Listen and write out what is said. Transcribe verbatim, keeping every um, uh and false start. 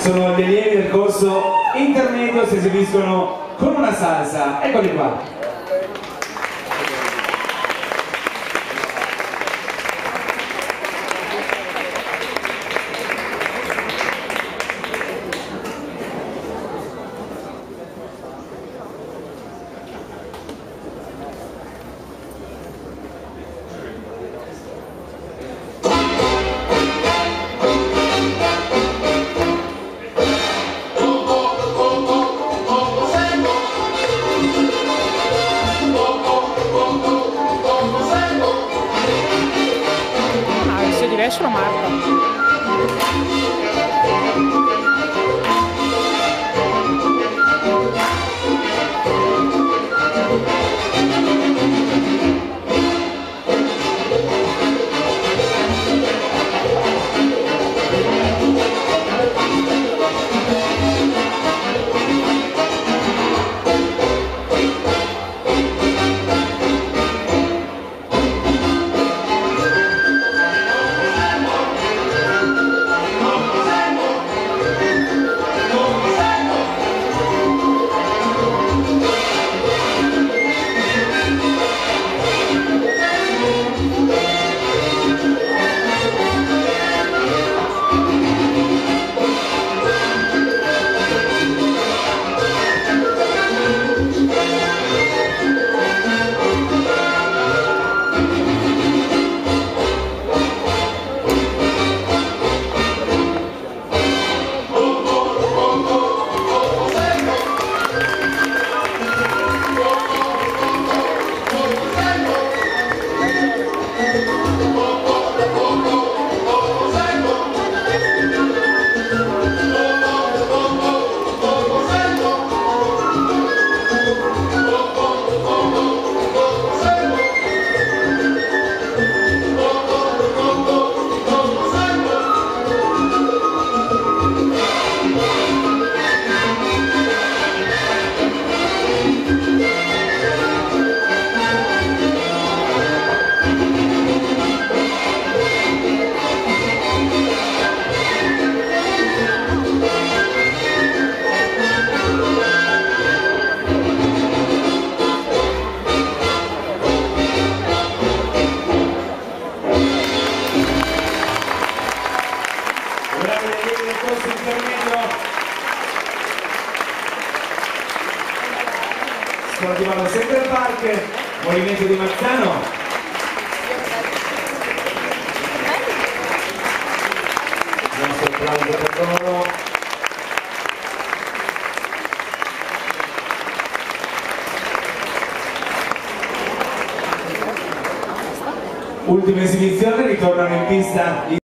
sono gli allievi del corso intermedio, si esibiscono con una salsa. Eccoli qua. Diverso Marta. Sto arrivando a Central Park, movimento di Marzano. Il nostro applauso per loro. Ultima esibizione, ritornano in pista